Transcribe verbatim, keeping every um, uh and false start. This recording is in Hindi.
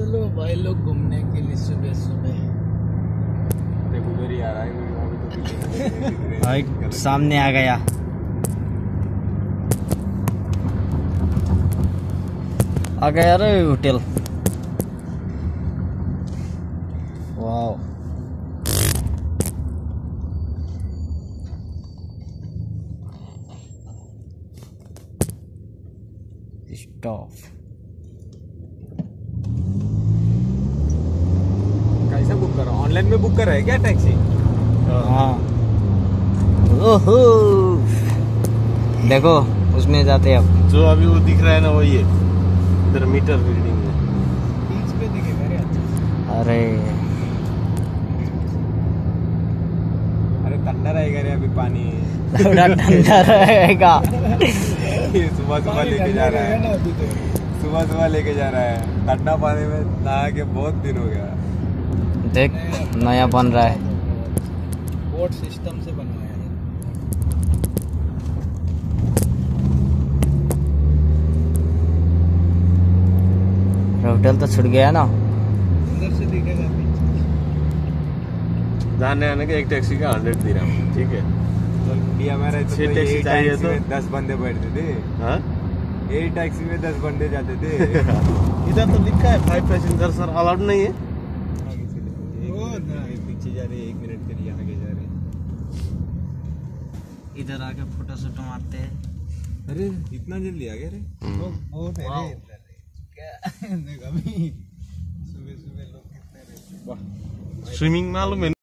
चलो भाई लोग घूमने के लिए सुबह सुबह। देखो उधर ही आ रहा है भाई सामने आ गया। आ गया रे होटल। Wow stop. कैसे बुक करो? ऑनलाइन में बुक कर रहा है क्या टैक्सी? हाँ ओहो देखो उसमें जाते हैं अब। जो अभी वो दिख रहा है ना वही है, इधर मीटर रीडिंग में। बीच पे दिखेगा रे। अरे अरे ठंडा रहेगा रे अभी पानी। थोड़ा ठंडा रहेगा। सुबह सुबह लेके जा रहा है, सुबह सुबह लेके जा रहा है। ठंडा पानी में नहा के बहुत दिन हो गया। देख नया बन रहा है। बोट सिस्टम से बनवाया है। होटल तो छूट गया ना। अंदर से दिखेगा पीछे। जाने आने के एक टैक्सी का हंड्रेड दे रहा हूँ, ठीक है। तो इंडिया में रहते छह तो टैक्सी यही चाहिए टैक्सी तो? में दस बंदे बैठते थे। हाँ यही टैक्सी में दस बंदे जाते थे। इधर तो लिखा है फाइव पैसेंजर सर अलाउड नहीं है। वो ना पीछे जा रहे, एक मिनट के लिए आगे जा रहे। इधर आके फोटो शोटो मारते हैं। अरे इतना जल्दी आ गया रे। वो बहुत है रे इधर। क्या देख अभी सुबह सुबह लोग कितने रहते हैं। स्विमिंग मालूम है।